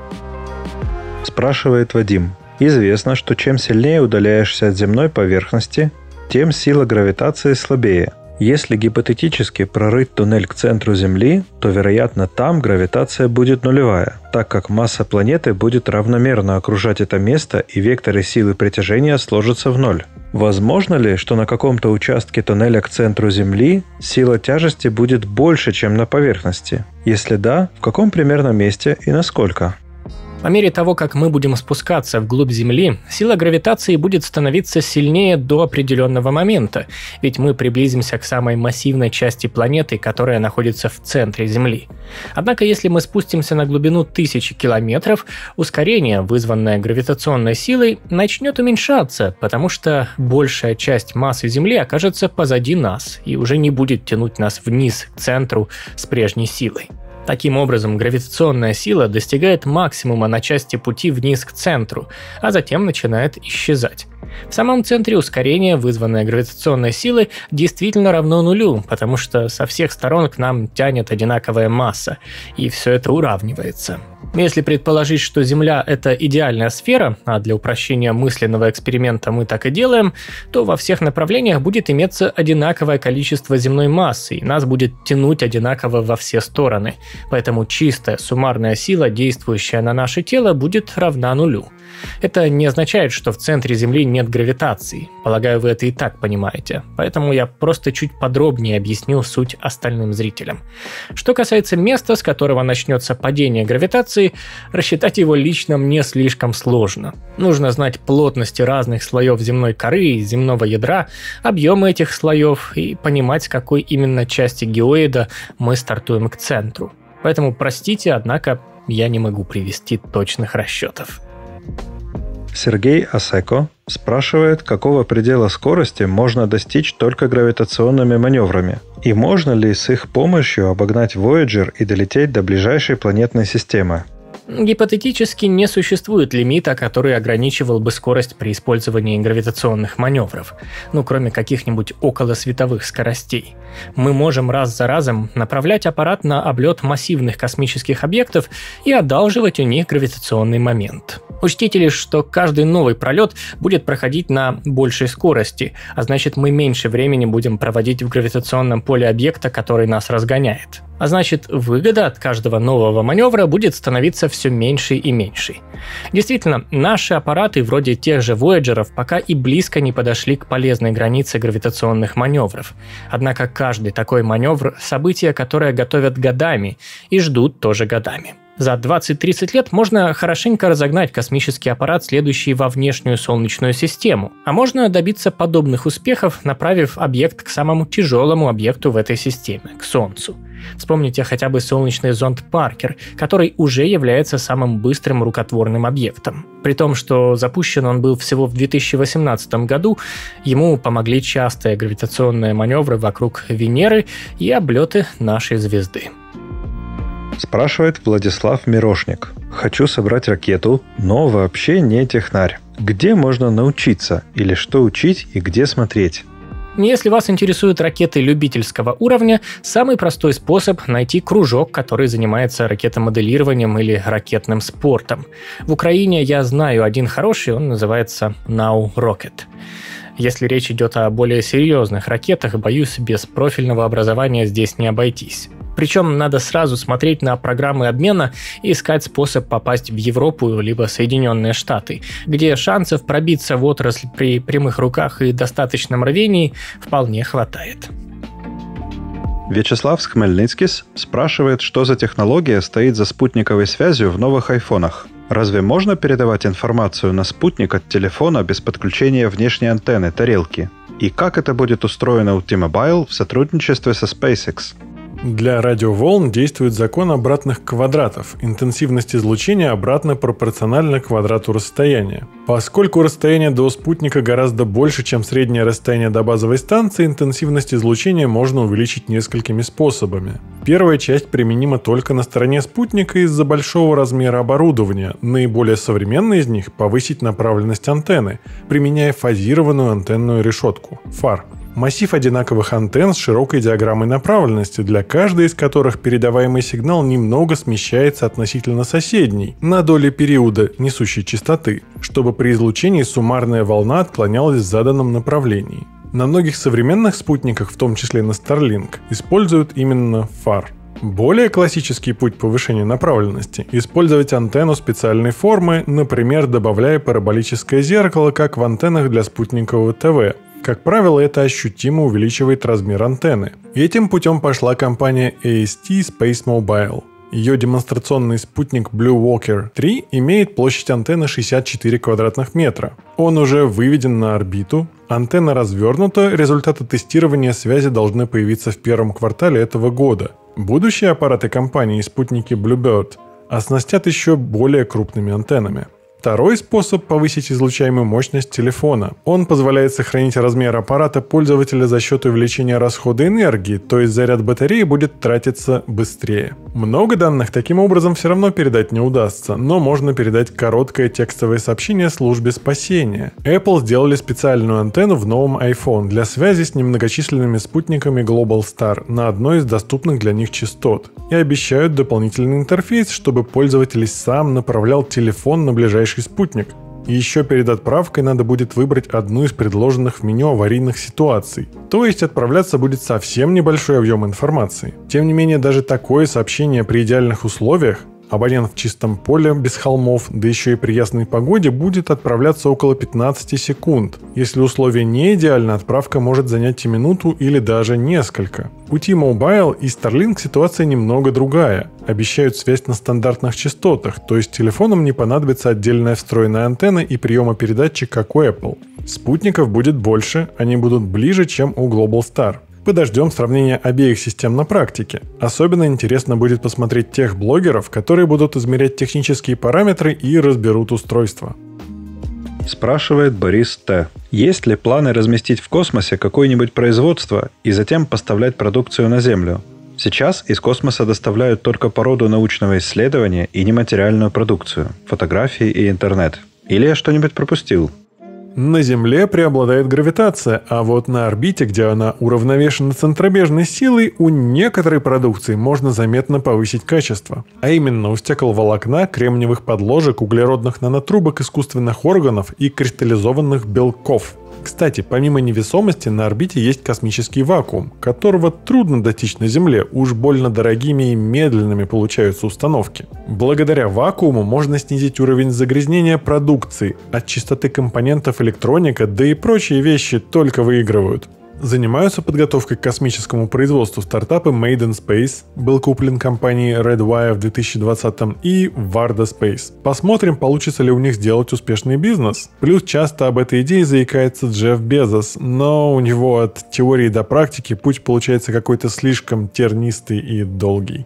Спрашивает Вадим. Известно, что чем сильнее удаляешься от земной поверхности, тем сила гравитации слабее. Если гипотетически прорыть туннель к центру Земли, то, вероятно, там гравитация будет нулевая, так как масса планеты будет равномерно окружать это место и векторы силы притяжения сложатся в ноль. Возможно ли, что на каком-то участке туннеля к центру Земли сила тяжести будет больше, чем на поверхности? Если да, в каком примерно месте и насколько? По мере того, как мы будем спускаться вглубь Земли, сила гравитации будет становиться сильнее до определенного момента, ведь мы приблизимся к самой массивной части планеты, которая находится в центре Земли. Однако, если мы спустимся на глубину 1000 километров, ускорение, вызванное гравитационной силой, начнет уменьшаться, потому что большая часть массы Земли окажется позади нас и уже не будет тянуть нас вниз к центру с прежней силой. Таким образом, гравитационная сила достигает максимума на части пути вниз к центру, а затем начинает исчезать. В самом центре ускорение, вызванное гравитационной силой, действительно равно нулю, потому что со всех сторон к нам тянет одинаковая масса, и все это уравнивается. Если предположить, что Земля — это идеальная сфера, а для упрощения мысленного эксперимента мы так и делаем, то во всех направлениях будет иметься одинаковое количество земной массы, и нас будет тянуть одинаково во все стороны. Поэтому чистая суммарная сила, действующая на наше тело, будет равна нулю. Это не означает, что в центре Земли нет гравитации. Полагаю, вы это и так понимаете. Поэтому я просто чуть подробнее объясню суть остальным зрителям. Что касается места, с которого начнется падение гравитации, рассчитать его лично мне слишком сложно. Нужно знать плотности разных слоев земной коры и земного ядра, объемы этих слоев и понимать, с какой именно части геоида мы стартуем к центру. Поэтому простите, однако я не могу привести точных расчетов. Сергей Асеко спрашивает, какого предела скорости можно достичь только гравитационными маневрами, и можно ли с их помощью обогнать Voyager и долететь до ближайшей планетной системы. Гипотетически не существует лимита, который ограничивал бы скорость при использовании гравитационных маневров, кроме каких-нибудь околосветовых скоростей. Мы можем раз за разом направлять аппарат на облет массивных космических объектов и одалживать у них гравитационный момент. Учтите лишь, что каждый новый пролет будет проходить на большей скорости, а значит, мы меньше времени будем проводить в гравитационном поле объекта, который нас разгоняет. А значит, выгода от каждого нового маневра будет становиться все меньше и меньше. Действительно, наши аппараты, вроде тех же Voyager'ов, пока и близко не подошли к полезной границе гравитационных маневров. Однако каждый такой маневр – событие, которое готовят годами и ждут тоже годами. За 20-30 лет можно хорошенько разогнать космический аппарат, следующий во внешнюю Солнечную систему. А можно добиться подобных успехов, направив объект к самому тяжелому объекту в этой системе – к Солнцу. Вспомните хотя бы солнечный зонд Паркер, который уже является самым быстрым рукотворным объектом. При том, что запущен он был всего в 2018 году, ему помогли частые гравитационные маневры вокруг Венеры и облеты нашей звезды. Спрашивает Владислав Мирошник. Хочу собрать ракету, но вообще не технарь. Где можно научиться? Или что учить и где смотреть? Если вас интересуют ракеты любительского уровня, самый простой способ – найти кружок, который занимается ракетомоделированием или ракетным спортом. В Украине я знаю один хороший, он называется Now Rocket. Если речь идет о более серьезных ракетах, боюсь, без профильного образования здесь не обойтись. Причем надо сразу смотреть на программы обмена и искать способ попасть в Европу либо Соединенные Штаты, где шансов пробиться в отрасль при прямых руках и достаточном рвении вполне хватает. Вячеслав Хмельницкис спрашивает, что за технология стоит за спутниковой связью в новых айфонах. Разве можно передавать информацию на спутник от телефона без подключения внешней антенны, тарелки? И как это будет устроено у T-Mobile в сотрудничестве со SpaceX? Для радиоволн действует закон обратных квадратов. Интенсивность излучения обратно пропорциональна квадрату расстояния. Поскольку расстояние до спутника гораздо больше, чем среднее расстояние до базовой станции, интенсивность излучения можно увеличить несколькими способами. Первая часть применима только на стороне спутника из-за большого размера оборудования. Наиболее современный из них – повысить направленность антенны, применяя фазированную антенную решетку – фар. Массив одинаковых антенн с широкой диаграммой направленности, для каждой из которых передаваемый сигнал немного смещается относительно соседней, на доли периода несущей частоты, чтобы при излучении суммарная волна отклонялась в заданном направлении. На многих современных спутниках, в том числе на Starlink, используют именно фар. Более классический путь повышения направленности – использовать антенну специальной формы, например, добавляя параболическое зеркало, как в антеннах для спутникового ТВ. Как правило, это ощутимо увеличивает размер антенны. Этим путем пошла компания AST SpaceMobile. Ее демонстрационный спутник Blue Walker 3 имеет площадь антенны 64 квадратных метра. Он уже выведен на орбиту, антенна развернута, результаты тестирования связи должны появиться в первом квартале этого года. Будущие аппараты компании и спутники Bluebird оснастят еще более крупными антеннами. Второй способ – повысить излучаемую мощность телефона. Он позволяет сохранить размер аппарата пользователя за счет увеличения расхода энергии, то есть заряд батареи будет тратиться быстрее. Много данных таким образом все равно передать не удастся, но можно передать короткое текстовое сообщение службе спасения. Apple сделали специальную антенну в новом iPhone для связи с немногочисленными спутниками Globalstar на одной из доступных для них частот и обещают дополнительный интерфейс, чтобы пользователь сам направлял телефон на ближайший спутник. И еще перед отправкой надо будет выбрать одну из предложенных в меню аварийных ситуаций. То есть отправляться будет совсем небольшой объем информации. Тем не менее, даже такое сообщение при идеальных условиях, абонент в чистом поле, без холмов, да еще и при ясной погоде, будет отправляться около 15 секунд. Если условия не идеальны, отправка может занять и минуту или даже несколько. У T-Mobile и Starlink ситуация немного другая. Обещают связь на стандартных частотах, то есть телефонам не понадобится отдельная встроенная антенна и приемопередатчик, как у Apple. Спутников будет больше, они будут ближе, чем у Globalstar. Подождем сравнения обеих систем на практике. Особенно интересно будет посмотреть тех блогеров, которые будут измерять технические параметры и разберут устройство. Спрашивает Борис Т. Есть ли планы разместить в космосе какое-нибудь производство и затем поставлять продукцию на Землю? Сейчас из космоса доставляют только породу научного исследования и нематериальную продукцию, фотографии и интернет. Или я что-нибудь пропустил? На Земле преобладает гравитация, а вот на орбите, где она уравновешена центробежной силой, у некоторой продукции можно заметно повысить качество. А именно у стекловолокна, кремниевых подложек, углеродных нанотрубок, искусственных органов и кристаллизованных белков. Кстати, помимо невесомости, на орбите есть космический вакуум, которого трудно достичь на Земле, уж больно дорогими и медленными получаются установки. Благодаря вакууму можно снизить уровень загрязнения продукции, от чистоты компонентов электроника, да и прочие вещи только выигрывают. Занимаются подготовкой к космическому производству стартапы Made in Space, был куплен компанией Redwire в 2020-м, и Varda Space. Посмотрим, получится ли у них сделать успешный бизнес. Плюс часто об этой идее заикается Джефф Безос, но у него от теории до практики путь получается какой-то слишком тернистый и долгий.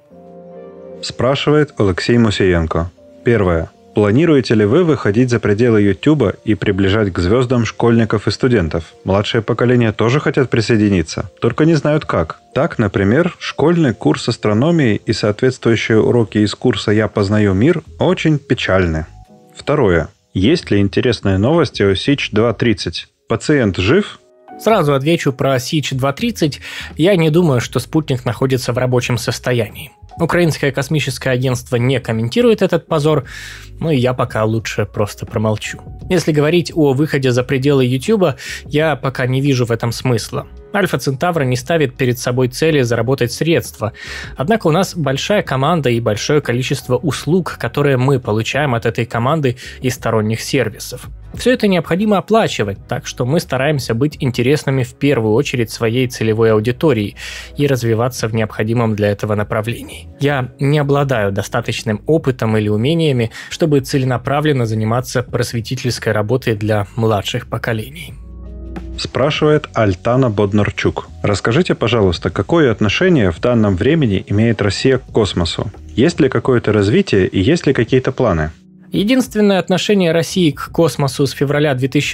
Спрашивает Алексей Мусиенко. Первое. Планируете ли вы выходить за пределы YouTube и приближать к звездам школьников и студентов? Младшее поколение тоже хотят присоединиться, только не знают как. Так, например, школьный курс астрономии и соответствующие уроки из курса «Я познаю мир» очень печальны. Второе. Есть ли интересные новости о SICH-230? Пациент жив? Сразу отвечу про SICH-230. Я не думаю, что спутник находится в рабочем состоянии. Украинское космическое агентство не комментирует этот позор, и я пока лучше просто промолчу. Если говорить о выходе за пределы YouTube, я пока не вижу в этом смысла. Альфа Центавра не ставит перед собой цели заработать средства. Однако у нас большая команда и большое количество услуг, которые мы получаем от этой команды и сторонних сервисов. Все это необходимо оплачивать, так что мы стараемся быть интересными в первую очередь своей целевой аудитории и развиваться в необходимом для этого направлении. Я не обладаю достаточным опытом или умениями, чтобы целенаправленно заниматься просветительской работой для младших поколений. Спрашивает Альтана Боднарчук. Расскажите, пожалуйста, какое отношение в данном времени имеет Россия к космосу? Есть ли какое-то развитие и есть ли какие-то планы? Единственное отношение России к космосу с февраля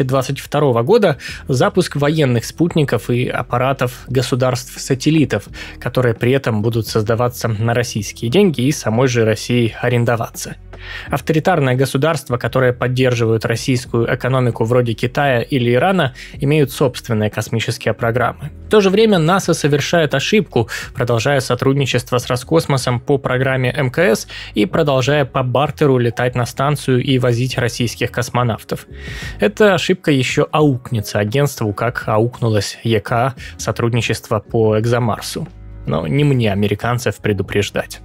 2022 года – запуск военных спутников и аппаратов государств-сателлитов, которые при этом будут создаваться на российские деньги и самой же России арендоваться. Авторитарные государства, которые поддерживают российскую экономику вроде Китая или Ирана, имеют собственные космические программы. В то же время НАСА совершает ошибку, продолжая сотрудничество с Роскосмосом по программе МКС и продолжая по бартеру летать на станцию и возить российских космонавтов. Эта ошибка еще аукнется агентству, как аукнулось ЕКА сотрудничество по Экзомарсу. Но не мне, американцев, предупреждать.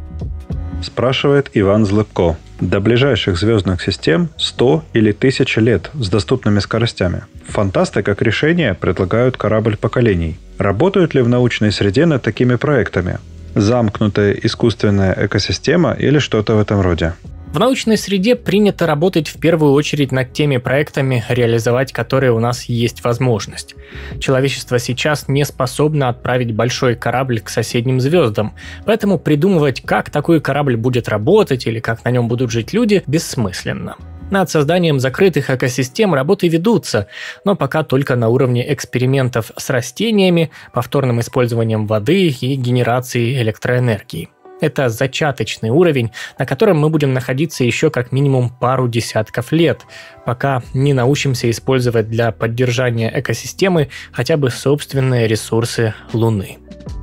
Спрашивает Иван Злыбко. До ближайших звездных систем 100 или 1000 лет с доступными скоростями. Фантасты как решение предлагают корабль поколений. Работают ли в научной среде над такими проектами? Замкнутая искусственная экосистема или что-то в этом роде? В научной среде принято работать в первую очередь над теми проектами, реализовать которые у нас есть возможность. Человечество сейчас не способно отправить большой корабль к соседним звездам, поэтому придумывать, как такой корабль будет работать или как на нем будут жить люди, бессмысленно. Над созданием закрытых экосистем работы ведутся, но пока только на уровне экспериментов с растениями, повторным использованием воды и генерацией электроэнергии. Это зачаточный уровень, на котором мы будем находиться еще как минимум пару десятков лет, пока не научимся использовать для поддержания экосистемы хотя бы собственные ресурсы Луны.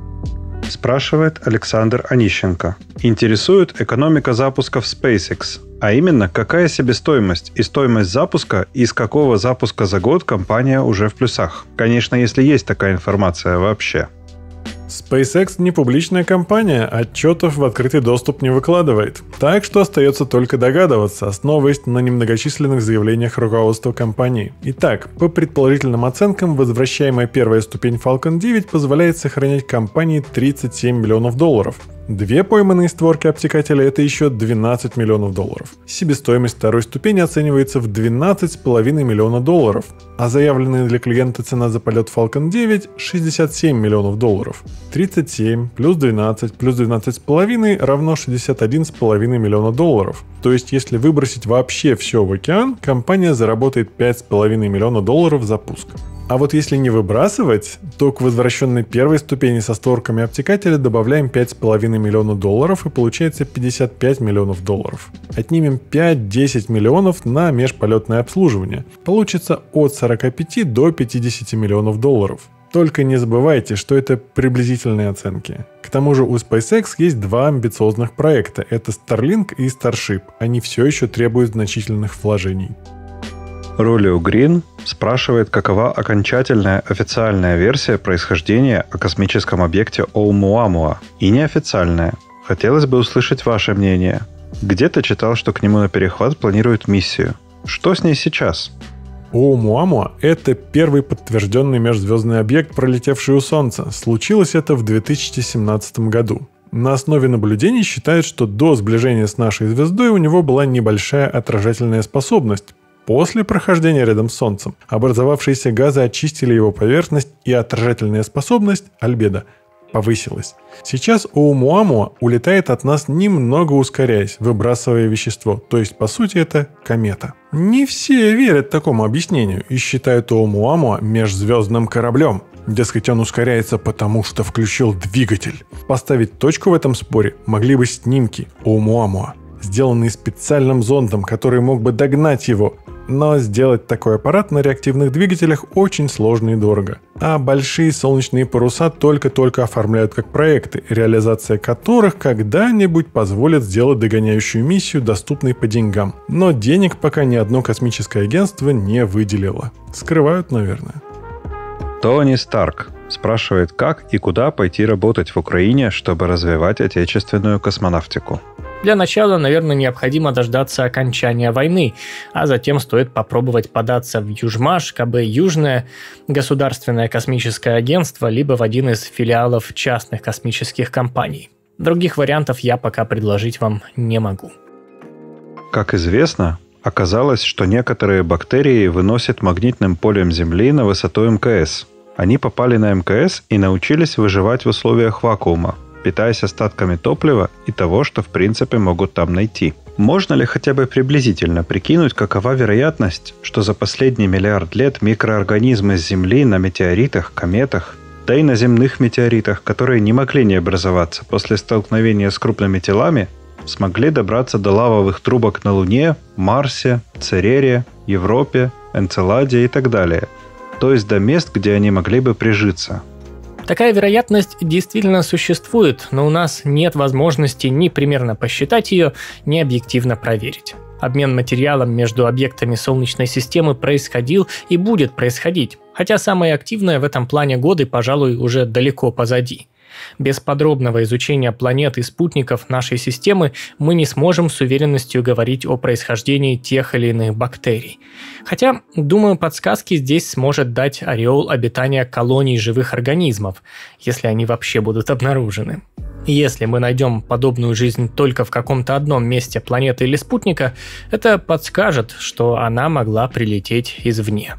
Спрашивает Александр Онищенко. Интересует экономика запусков SpaceX, а именно какая себестоимость и стоимость запуска и с какого запуска за год компания уже в плюсах. Конечно, если есть такая информация вообще. SpaceX не публичная компания, отчетов в открытый доступ не выкладывает. Так что остается только догадываться, основываясь на немногочисленных заявлениях руководства компании. Итак, по предположительным оценкам, возвращаемая первая ступень Falcon 9 позволяет сохранять компании $37 миллионов. 2 пойманные створки обтекателя – это еще $12 миллионов. Себестоимость второй ступени оценивается в $12,5 миллиона, а заявленная для клиента цена за полет Falcon 9 – $67 миллионов. 37 плюс 12 плюс 12,5 равно $61,5 миллиона. То есть, если выбросить вообще все в океан, компания заработает $5,5 миллиона за пуск. А вот если не выбрасывать, то к возвращенной первой ступени со створками обтекателя добавляем $5,5 миллиона и получается $55 миллионов. Отнимем 5-10 миллионов на межполетное обслуживание. Получится от 45 до 50 миллионов долларов. Только не забывайте, что это приблизительные оценки. К тому же у SpaceX есть 2 амбициозных проекта. Это Starlink и Starship. Они все еще требуют значительных вложений. Ролио Грин спрашивает, какова окончательная официальная версия происхождения о космическом объекте Оумуамуа и неофициальная. Хотелось бы услышать ваше мнение. Где-то читал, что к нему на перехват планируют миссию. Что с ней сейчас? Оumuамуа — это первый подтвержденный межзвездный объект, пролетевший у Солнца. Случилось это в 2017 году. На основе наблюдений считают, что до сближения с нашей звездой у него была небольшая отражательная способность. После прохождения рядом с Солнцем образовавшиеся газы очистили его поверхность, и отражательная способность, альбедо, повысилась. Сейчас Оumuамуа улетает от нас, немного ускоряясь, выбрасывая вещество, то есть, по сути, это комета. Не все верят такому объяснению и считают Оumuамуа межзвездным кораблем. Дескать, он ускоряется, потому что включил двигатель. Поставить точку в этом споре могли бы снимки Оumuамуа, сделанные специальным зондом, который мог бы догнать его. Но сделать такой аппарат на реактивных двигателях очень сложно и дорого. А большие солнечные паруса только-только оформляют как проекты, реализация которых когда-нибудь позволит сделать догоняющую миссию доступной по деньгам. Но денег пока ни одно космическое агентство не выделило. Скрывают, наверное. Тони Старк спрашивает, как и куда пойти работать в Украине, чтобы развивать отечественную космонавтику. Для начала, наверное, необходимо дождаться окончания войны, а затем стоит попробовать податься в Южмаш, КБ Южное государственное космическое агентство, либо в один из филиалов частных космических компаний. Других вариантов я пока предложить вам не могу. Как известно, оказалось, что некоторые бактерии выносят магнитным полем Земли на высоту МКС. Они попали на МКС и научились выживать в условиях вакуума, питаясь остатками топлива и того, что в принципе могут там найти. Можно ли хотя бы приблизительно прикинуть, какова вероятность, что за последний миллиард лет микроорганизмы с Земли на метеоритах, кометах, да и на земных метеоритах, которые не могли не образоваться после столкновения с крупными телами, смогли добраться до лавовых трубок на Луне, Марсе, Церере, Европе, Энцеладе и так далее, то есть до мест, где они могли бы прижиться? Такая вероятность действительно существует, но у нас нет возможности ни примерно посчитать ее, ни объективно проверить. Обмен материалом между объектами Солнечной системы происходил и будет происходить, хотя самые активные в этом плане годы, пожалуй, уже далеко позади. Без подробного изучения планет и спутников нашей системы мы не сможем с уверенностью говорить о происхождении тех или иных бактерий. Хотя, думаю, подсказки здесь сможет дать ореол обитания колоний живых организмов, если они вообще будут обнаружены. Если мы найдем подобную жизнь только в каком-то одном месте планеты или спутника, это подскажет, что она могла прилететь извне.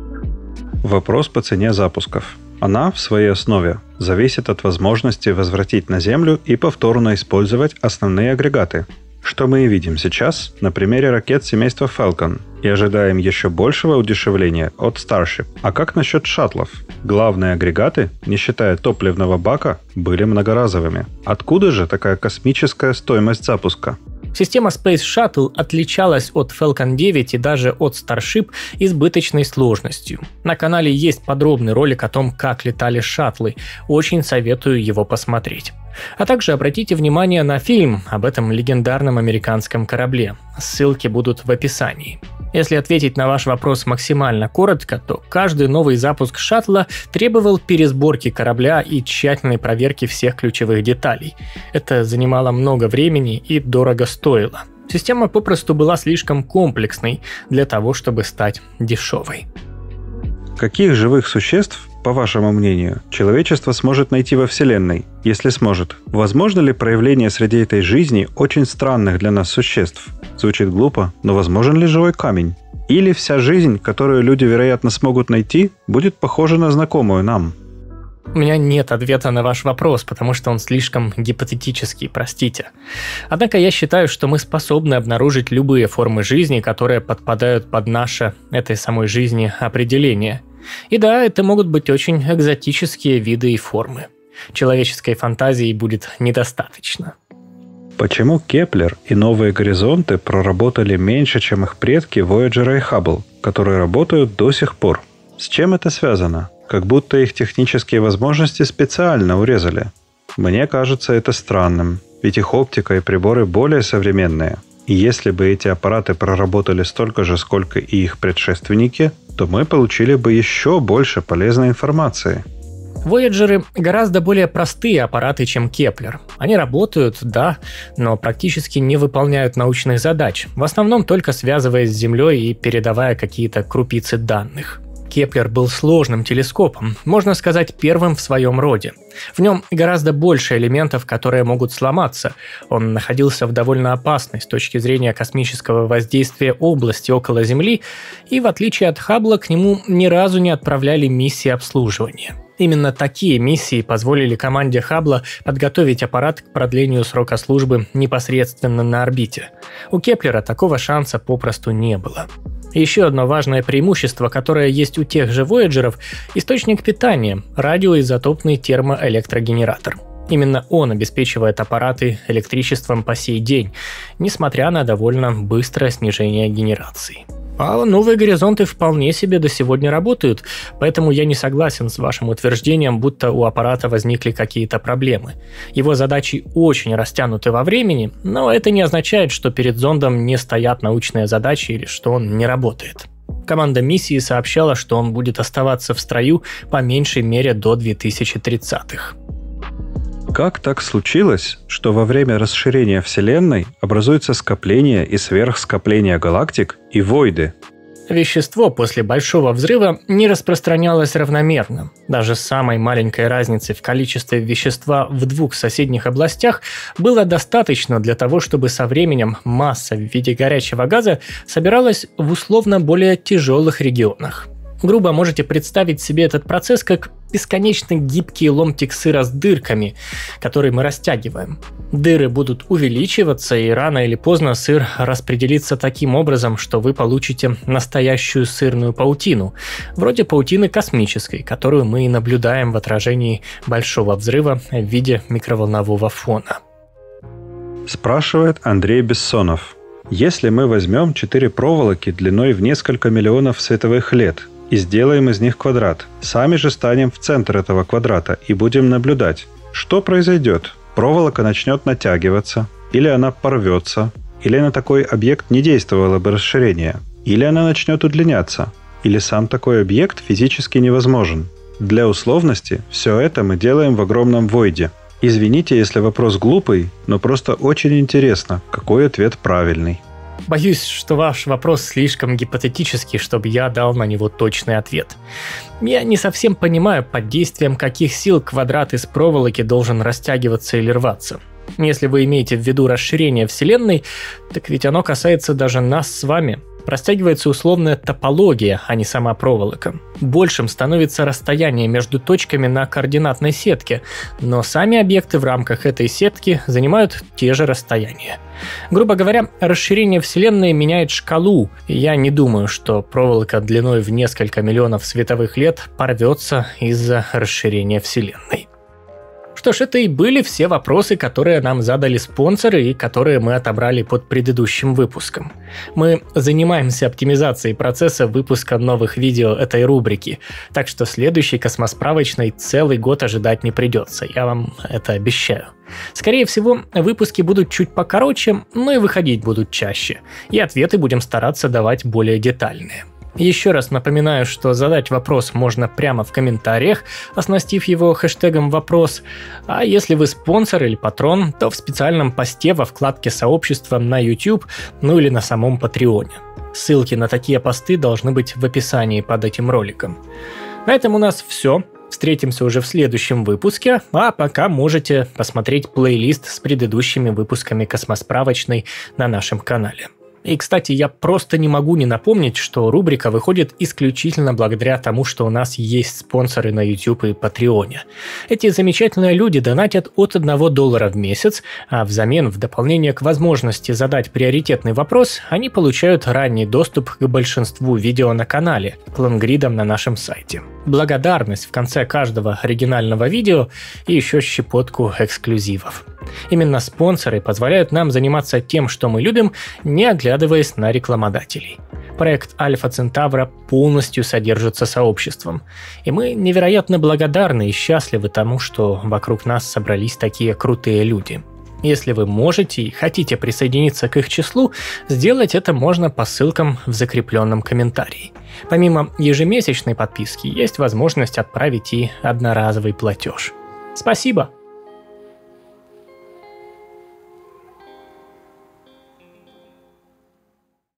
Вопрос по цене запусков. Она в своей основе зависит от возможности возвратить на Землю и повторно использовать основные агрегаты, что мы и видим сейчас на примере ракет семейства Falcon, и ожидаем еще большего удешевления от Starship. А как насчет шаттлов? Главные агрегаты, не считая топливного бака, были многоразовыми. Откуда же такая космическая стоимость запуска? Система Space Shuttle отличалась от Falcon 9 и даже от Starship избыточной сложностью. На канале есть подробный ролик о том, как летали шаттлы. Очень советую его посмотреть. А также обратите внимание на фильм об этом легендарном американском корабле. Ссылки будут в описании. Если ответить на ваш вопрос максимально коротко, то каждый новый запуск шаттла требовал пересборки корабля и тщательной проверки всех ключевых деталей. Это занимало много времени и дорого стоило. Система попросту была слишком комплексной для того, чтобы стать дешевой. Каких живых существ, по вашему мнению, человечество сможет найти во Вселенной? Если сможет, возможно ли проявление среди этой жизни очень странных для нас существ? Звучит глупо, но возможен ли живой камень? Или вся жизнь, которую люди, вероятно, смогут найти, будет похожа на знакомую нам? У меня нет ответа на ваш вопрос, потому что он слишком гипотетический, простите. Однако я считаю, что мы способны обнаружить любые формы жизни, которые подпадают под наше, этой самой жизни, определение. И да, это могут быть очень экзотические виды и формы. Человеческой фантазии будет недостаточно. Почему Кеплер и Новые горизонты проработали меньше, чем их предки Voyager и Hubble, которые работают до сих пор? С чем это связано? Как будто их технические возможности специально урезали. Мне кажется это странным, ведь их оптика и приборы более современные. И если бы эти аппараты проработали столько же, сколько и их предшественники, то мы получили бы еще больше полезной информации. Вояджеры гораздо более простые аппараты, чем Кеплер. Они работают, да, но практически не выполняют научных задач, в основном только связываясь с Землей и передавая какие-то крупицы данных. Кеплер был сложным телескопом, можно сказать, первым в своем роде. В нем гораздо больше элементов, которые могут сломаться. Он находился в довольно опасной с точки зрения космического воздействия области около Земли, и в отличие от Хаббла к нему ни разу не отправляли миссии обслуживания. Именно такие миссии позволили команде Хаббла подготовить аппарат к продлению срока службы непосредственно на орбите. У Кеплера такого шанса попросту не было. Еще одно важное преимущество, которое есть у тех же Вояджеров – источник питания – радиоизотопный термоэлектрогенератор. Именно он обеспечивает аппараты электричеством по сей день, несмотря на довольно быстрое снижение генерации. А новые горизонты вполне себе до сегодня работают, поэтому я не согласен с вашим утверждением, будто у аппарата возникли какие-то проблемы. Его задачи очень растянуты во времени, но это не означает, что перед зондом не стоят научные задачи или что он не работает. Команда миссии сообщала, что он будет оставаться в строю по меньшей мере до 2030-х. Как так случилось, что во время расширения Вселенной образуется скопление и сверхскопление галактик и войды? Вещество после Большого взрыва не распространялось равномерно. Даже с самой маленькой разницей в количестве вещества в двух соседних областях было достаточно для того, чтобы со временем масса в виде горячего газа собиралась в условно более тяжелых регионах. Грубо можете представить себе этот процесс как бесконечно гибкий ломтик сыра с дырками, который мы растягиваем. Дыры будут увеличиваться, и рано или поздно сыр распределится таким образом, что вы получите настоящую сырную паутину, вроде паутины космической, которую мы и наблюдаем в отражении Большого взрыва в виде микроволнового фона. Спрашивает Андрей Бессонов. Если мы возьмем 4 проволоки длиной в несколько миллионов световых лет и сделаем из них квадрат, сами же станем в центр этого квадрата и будем наблюдать, что произойдет? Проволока начнет натягиваться, или она порвется, или на такой объект не действовало бы расширение, или она начнет удлиняться, или сам такой объект физически невозможен. Для условности все это мы делаем в огромном войде. Извините, если вопрос глупый, но просто очень интересно, какой ответ правильный. Боюсь, что ваш вопрос слишком гипотетический, чтобы я дал на него точный ответ. Я не совсем понимаю, под действием каких сил квадрат из проволоки должен растягиваться или рваться. Если вы имеете в виду расширение Вселенной, так ведь оно касается даже нас с вами. Растягивается условная топология, а не сама проволока. Большим становится расстояние между точками на координатной сетке, но сами объекты в рамках этой сетки занимают те же расстояния. Грубо говоря, расширение Вселенной меняет шкалу, и я не думаю, что проволока длиной в несколько миллионов световых лет порвется из-за расширения Вселенной. Что ж, это и были все вопросы, которые нам задали спонсоры и которые мы отобрали под предыдущим выпуском. Мы занимаемся оптимизацией процесса выпуска новых видео этой рубрики, так что следующий космосправочный целый год ожидать не придется, я вам это обещаю. Скорее всего, выпуски будут чуть покороче, но и выходить будут чаще, и ответы будем стараться давать более детальные. Еще раз напоминаю, что задать вопрос можно прямо в комментариях, оснастив его хэштегом «вопрос», а если вы спонсор или патрон, то в специальном посте во вкладке «Сообщество» на YouTube, ну или на самом Патреоне. Ссылки на такие посты должны быть в описании под этим роликом. На этом у нас все. Встретимся уже в следующем выпуске, а пока можете посмотреть плейлист с предыдущими выпусками «Космосправочной» на нашем канале. И, кстати, я просто не могу не напомнить, что рубрика выходит исключительно благодаря тому, что у нас есть спонсоры на YouTube и Патреоне. Эти замечательные люди донатят от $1 в месяц, а взамен, в дополнение к возможности задать приоритетный вопрос, они получают ранний доступ к большинству видео на канале, к лонгридам на нашем сайте. Благодарность в конце каждого оригинального видео и еще щепотку эксклюзивов. Именно спонсоры позволяют нам заниматься тем, что мы любим, не оглядываясь на рекламодателей. Проект Альфа Центавра полностью содержится сообществом, и мы невероятно благодарны и счастливы тому, что вокруг нас собрались такие крутые люди. Если вы можете и хотите присоединиться к их числу, сделать это можно по ссылкам в закрепленном комментарии. Помимо ежемесячной подписки, есть возможность отправить и одноразовый платеж. Спасибо!